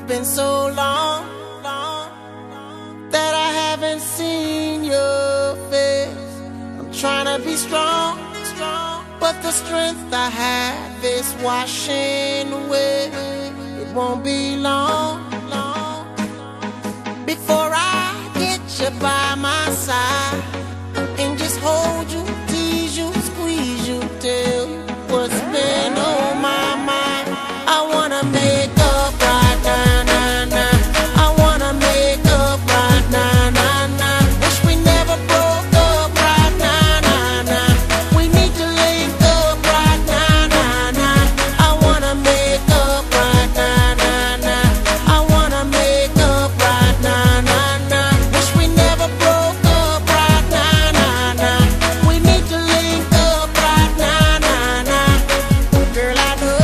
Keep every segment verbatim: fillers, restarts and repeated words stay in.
been so long, long that I haven't seen your face. I'm trying to be strong, strong, but the strength I have is washing away. It won't be long, long before I get you by my side and just hold you, tease you, squeeze you, tell you what's been on my mind. I wanna make up right now, nah, nah. I wanna make up right now, nah, nah. Wish we never broke up right now, nah, nah. We need to link up right now, nah, nah. I wanna make up right now, nah, nah. I wanna make up right now, nah, nah. Wish we never broke up right now, nah, nah. We need to link up right now, nah, nah. Girl, I know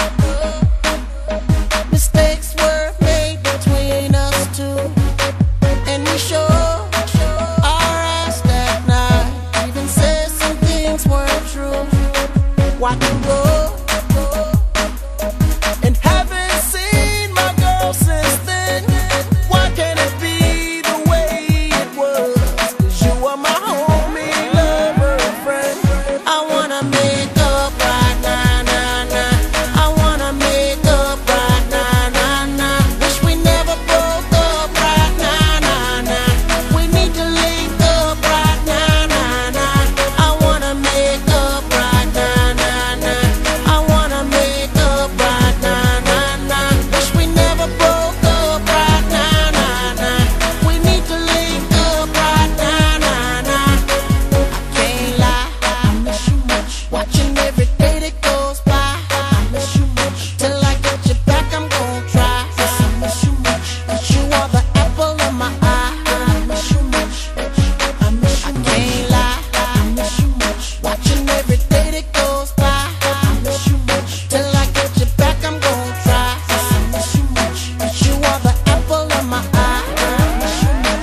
mistakes were made between us two, and we sure our ass that night even said some things weren't true. Watch you go, and haven't seen my girl since then. Why can't it be the way it was? 'Cause you are my homie, lover, and friend. I wanna make up right now, nah, nah. I wanna make up right now, nah, nah. Wish we never broke up right now, nah, nah. We need to link up right now, nah, nah. I wanna make up right now, nah, nah. I wanna make up right now, nah, nah. Wish we never broke up right now, nah, nah. We need to link up right now, nah, nah. I can't lie, I miss you much. Watching every day that goes by, I miss you much. Till I get you back, I'm gon' try. Yes, I miss you much. 'Cause you are the apple of my eye. I miss you much. I miss you. I can't lie, I miss you much. Watching every day that goes by, I miss you much. Till I get you back, I'm gon' try. Yes, I miss you much. 'Cause you are the apple of my eye. I miss you much.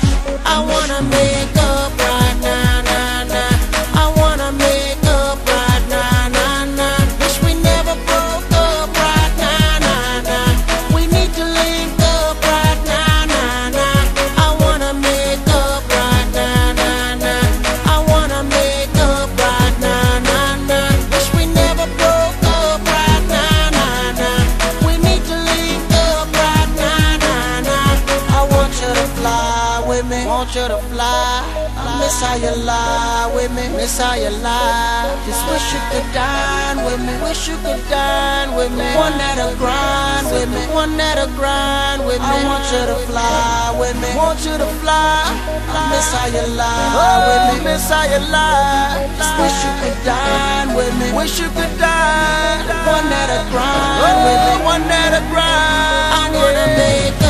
I wanna make up right now, nah, nah. I wanna make up right now, nah, nah. Wish we never broke up right now, nah, nah. We need to link up right now, nah, nah. I wanna make up right now, nah, nah. I wanna make up right now, nah, nah. Wish we never broke up right now, nah, nah. We need to link up right now, nah, nah. I want you to fly with me, want you to fly. I miss how you lie with me, miss how you lie. Just wish you could dine with me, wish you could dine with me. One that'll grind with me, one that'll grind with me. I want you to fly with me, want you to fly. I miss how you lie with me, miss how you lie. Just wish you could dine with me, wish you could dine. One that'll grind with me, one that'll grind. I wanna make